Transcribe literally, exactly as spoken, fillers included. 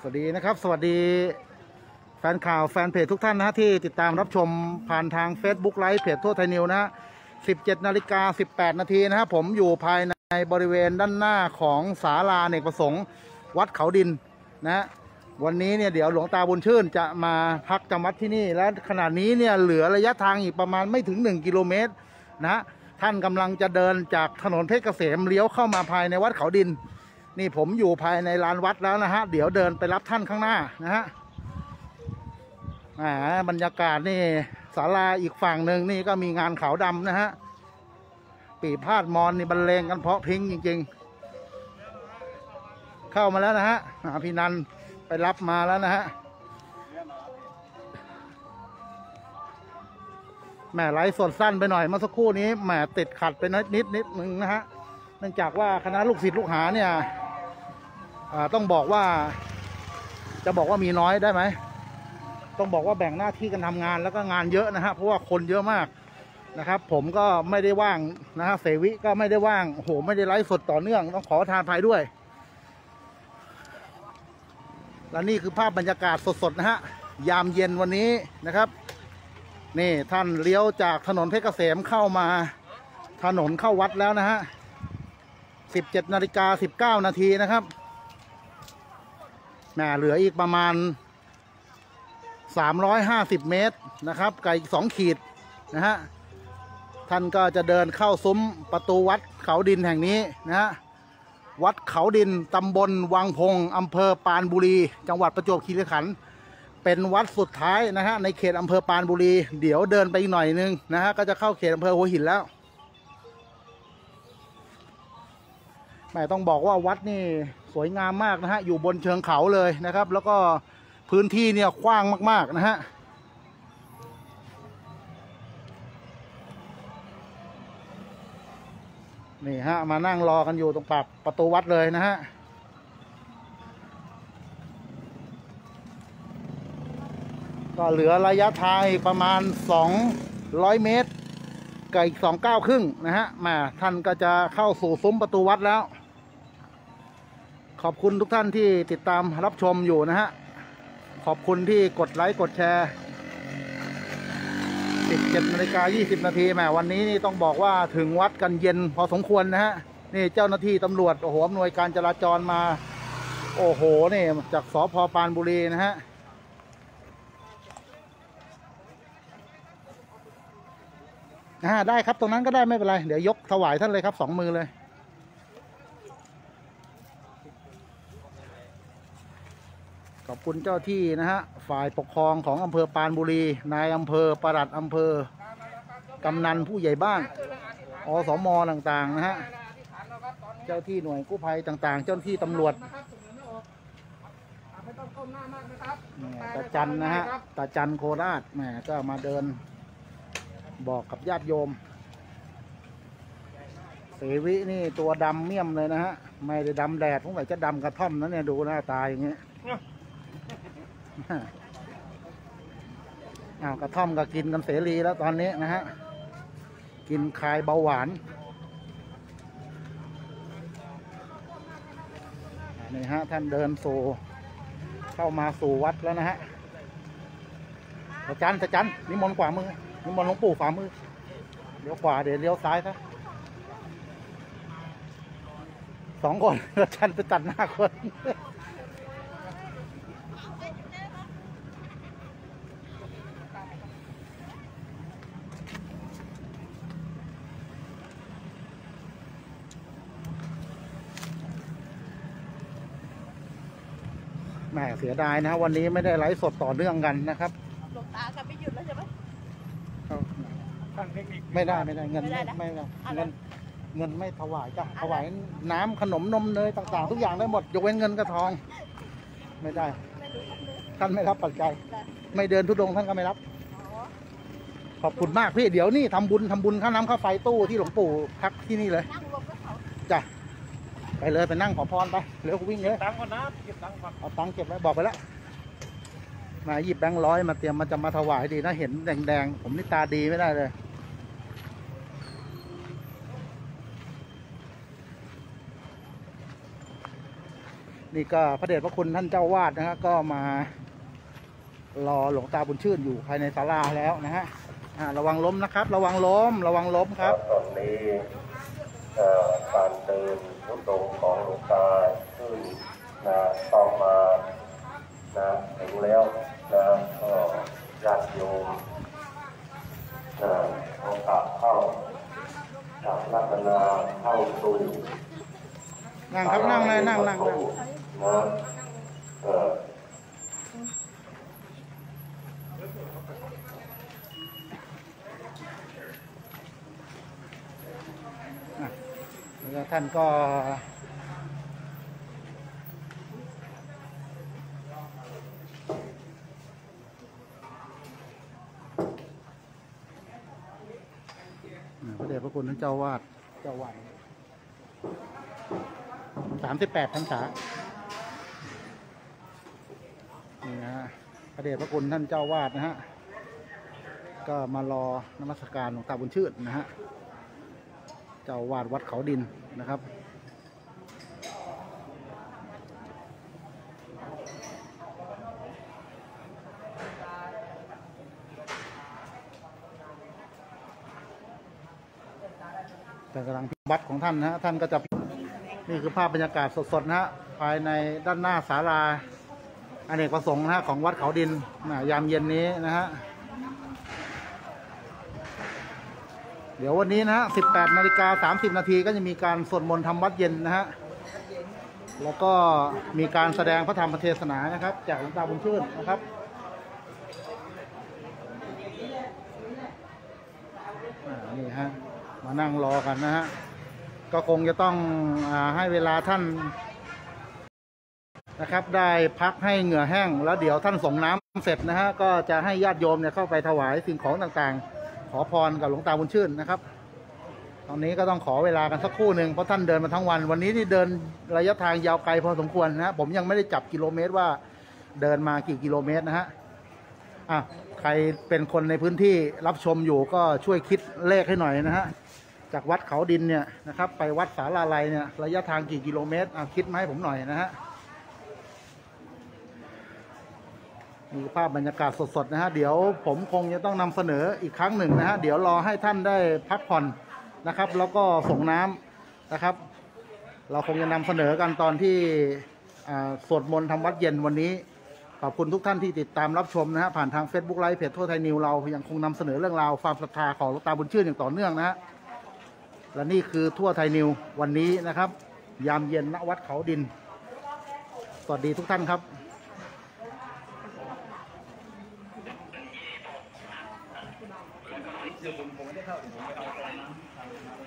สวัสดีนะครับสวัสดีแฟนข่าวแฟนเพจทุกท่านนะที่ติดตามรับชมผ่านทาง Facebook ไลฟ์เพจทั่วไทยนิวนะฮะสิบเจ็ดนาฬิกาสิบแปดนาทีนะครับผมอยู่ภายในบริเวณด้านหน้าของศาลาอเนกประสงค์วัดเขาดินนะวันนี้เนี่ยเดี๋ยวหลวงตาบุญชื่นจะมาพักจำวัดที่นี่และขณะนี้เนี่ยเหลือระยะทางอีกประมาณไม่ถึงหนึ่งกิโลเมตรนะท่านกำลังจะเดินจากถนนเพชรเกษมเลี้ยวเข้ามาภายในวัดเขาดินนี่ผมอยู่ภายในลานวัดแล้วนะฮะเดี๋ยวเดินไปรับท่านข้างหน้านะฮะอ่าบรรยากาศนี่ศาลาอีกฝั่งหนึ่งนี่ก็มีงานขาวดำนะฮะปีพาดมอนนี่บรรเลงกันเพราะพริ้งจริงๆเข้ามาแล้วนะฮะพี่นันไปรับมาแล้วนะฮะแหมไลฟ์สดสั้นไปหน่อยเมื่อสักครู่นี้แหมติดขัดไปนิดนิดนิดนึงนะฮะเนื่องจากว่าคณะลูกศิษย์ลูกหาเนี่ยต้องบอกว่าจะบอกว่ามีน้อยได้ไหมต้องบอกว่าแบ่งหน้าที่กันทำงานแล้วก็งานเยอะนะฮะเพราะว่าคนเยอะมากนะครับผมก็ไม่ได้ว่างนะฮะเสวิก็ไม่ได้ว่างโอ้โหไม่ได้ไลฟ์สดต่อเนื่องต้องขอทานอภัยด้วยและนี่คือภาพบรรยากาศสดๆนะฮะยามเย็นวันนี้นะครับนี่ท่านเลี้ยวจากถนนเพชรเกษมเข้ามาถนนเข้าวัดแล้วนะฮะสิบเจ็ดนาฬิกาสิบเก้านาทีนะครับแหมเหลืออีกประมาณสามร้อยห้าสิบเมตรนะครับไกลอีกสองขีดนะฮะท่านก็จะเดินเข้าซุ้มประตูวัดเขาดินแห่งนี้นะฮะวัดเขาดินตำบลวังพงอำเภอปรานบุรีจังหวัดประจวบคีรีขันธ์เป็นวัดสุดท้ายนะฮะในเขตอำเภอปรานบุรีเดี๋ยวเดินไปอีกหน่อยนึงนะฮะก็จะเข้าเขตอำเภอหัวหินแล้วแม่ต้องบอกว่าวัดนี่สวยงามมากนะฮะอยู่บนเชิงเขาเลยนะครับแล้วก็พื้นที่เนี่ยกว้างมากๆนะฮะนี่ฮะมานั่งรอกันอยู่ตรงปากประตูวัดเลยนะฮะก็เหลือระยะทางอีกประมาณสองร้อยเมตรกับอีกสองเก้าครึ่งนะฮะมาท่านก็จะเข้าสู่ซุ้มประตูวัดแล้วขอบคุณทุกท่านที่ติดตามรับชมอยู่นะฮะขอบคุณที่กดไลค์กดแชร์สิบเจ็ดนาฬิกายี่สิบนาทีแหมวันนี้นี่ต้องบอกว่าถึงวัดกันเย็นพอสมควรนะฮะนี่เจ้าหน้าที่ตำรวจโอ้โหอำนวยการจราจรมาโอ้โหนี่จากสภ.ปรานบุรีนะฮะอ่าได้ครับตรงนั้นก็ได้ไม่เป็นไรเดี๋ยวยกถวายท่านเลยครับสองมือเลยขอบคุณเจ้าที่นะฮะฝ่ายปกครองของอำเภอปรานบุรีนายอำเภอปลัดอำเภอกำนันผู้ใหญ่บ้านอสม.ต่างๆนะฮะเจ้าที่หน่วยกู้ภัยต่างๆเจ้าที่ตำรวจตาจันนะฮะตาจันโคราชแหมก็มาเดินบอกกับญาติโยมเสวินี่ตัวดำเมี่ยมเลยนะฮะไม่ได้ดำแดดพวกไหนจะดำกระท่อมนะเนี่ยดูหน้าตาอย่างเงี้ยอ้าวกระท่อมก็กินกันเสรีแล้วตอนนี้นะฮะกินคลายเบาหวานนี่ฮะท่านเดินสู่เข้ามาสู่วัดแล้วนะฮะตาจันตาจันนิมนต์ขวามือนิมนต์หลวงปู่ขวามือเลี้ยวขวาเดี๋ยวเลี้ยวซ้ายครับสองคนตาจันไปตัดหน้าคนแหมเสียดายนะวันนี้ไม่ได้ไลฟ์สดต่อเนื่องกันนะครับหลวงตาจะไม่หยุดแล้วใช่ไหมไม่ได้ไม่ได้เงินไม่ไม่เงินเงินไม่ถวายจ้ะถวายน้ำขนมนมเนยต่างๆทุกอย่างได้หมดยกเว้นเงินกับทองไม่ได้ท่านไม่รับปัจจัยไม่เดินทุดงท่านก็ไม่รับขอบคุณมากพี่เดี๋ยวนี่ทำบุญทำบุญค่าน้ำค่าไฟตู้ที่หลวงปู่พักที่นี่เลยจ้ะไปเลยไปนั่งขอพรไปเร็ววิ่งเลยตังค์ก่อนนะเก็บตังค์ก่อนเอาตังค์เก็บไว้บอกไปแล้วมาหยิบแบงค์ร้อยมาเตรียมมันจะมาถวายดีนะเห็นแดงๆผมนี่ตาดีไม่ได้เลยนี่ก็พระเดชพระคุณท่านเจ้าวาดนะฮะก็มารอหลวงตาบุญชื่นอยู่ภายในศาลาแล้วนะฮะระวังล้มนะครับระวังล้มระวังล้มครับตอนนี้การเดินทุดงของหลวงตาขึ้นนะต้องมานะถึงแล้วนะก็ญาติโยมนะเอากลับเข้าจากรัตนาเข้าสู่นั่งครับนั่งเลยนั่งนั่งนั่งนะเออแล้วท่านก็พระเดชพระคุณท่านเจ้าวาดเจ้าวาดสามสิบแปดพรรษานี่นะฮะพระเดชพระคุณท่านเจ้าวาดนะฮะก็มารอนมัสการหลวงตาบุญชื่นนะฮะเจ้าวาดวัดเขาดินนะครับแต่กำลังวัดของท่านนะฮะท่านก็จะนี่คือภาพบรรยากาศสดๆนะฮะภายในด้านหน้าศาลาอเนกประสงค์นะฮะของวัดเขาดินนะยามเย็นนี้นะฮะเดี๋ยววันนี้นะฮะสิบแปดนาฬิกาสามสิบนาทีก็จะมีการสวดมนต์ทำวัดเย็นนะฮะแล้วก็มีการแสดงพระธรรมเทศนานะครับจากหลวงตาบุญชื่นนะครับนี่ฮะมานั่งรอกันนะฮะก็คงจะต้องอ่าให้เวลาท่านนะครับได้พักให้เหงื่อแห้งแล้วเดี๋ยวท่านส่งน้ำเสร็จนะฮะก็จะให้ญาติโยมเนี่ยเข้าไปถวายสิ่งของต่างๆขอพรกับหลวงตาบุญชื่นนะครับตอนนี้ก็ต้องขอเวลากันสักครู่หนึ่งเพราะท่านเดินมาทั้งวันวันนี้ที่เดินระยะทางยาวไกลพอสมควรนะฮะผมยังไม่ได้จับกิโลเมตรว่าเดินมากี่กิโลเมตรนะฮะอ่ะใครเป็นคนในพื้นที่รับชมอยู่ก็ช่วยคิดเลขให้หน่อยนะฮะจากวัดเขาดินเนี่ยนะครับไปวัดสาราไลเนี่ยระยะทางกี่กิโลเมตรอ่ะคิดมาให้ผมหน่อยนะฮะมีภาพบรรยากาศสดๆนะฮะเดี๋ยวผมคงจะต้องนำเสนออีกครั้งหนึ่งนะฮะเดี๋ยวรอให้ท่านได้พักผ่อนนะครับแล้วก็ส่งน้ำนะครับเราคงจะนำเสนอกันตอนที่สวดมนต์ทำวัดเย็นวันนี้ขอบคุณทุกท่านที่ติดตามรับชมนะฮะผ่านทาง Facebook ไลฟ์เพจทั่วไทยนิวเรายังคงนำเสนอเรื่องราวความศรัทธาของหลวงตาบุญชื่นอย่างต่อเนื่องนะฮะและนี่คือทั่วไทยนิววันนี้นะครับยามเย็นณวัดเขาดินสวัสดีทุกท่านครับเดี๋ยวผมผมไม่ได้เข้าผมไม่เอา